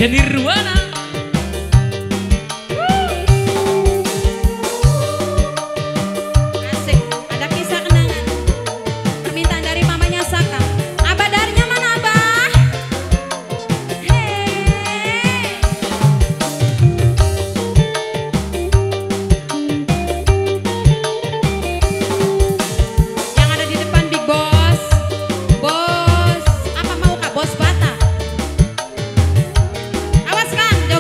Nirwana. Asik, ada kisah kenangan. Permintaan dari mamanya Saka. Abah darinya mana Abah? Hei. Yang ada di depan Big Boss. Bos, apa mau Kak? Bos Bata. Awas Kang,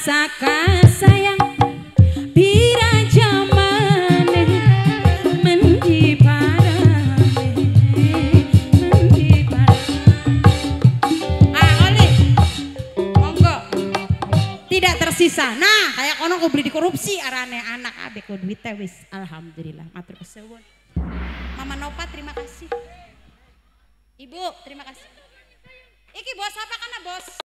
saka sayang pira jamane mendi parane mendi parane. Oli monggo tidak tersisa. Nah kayak kono ku beli dikorupsi arane anak abe ku duit teh wis alhamdulillah matur kesuwun. Mama Nopa terima kasih. Ibu terima kasih. Iki bos apa kana bos?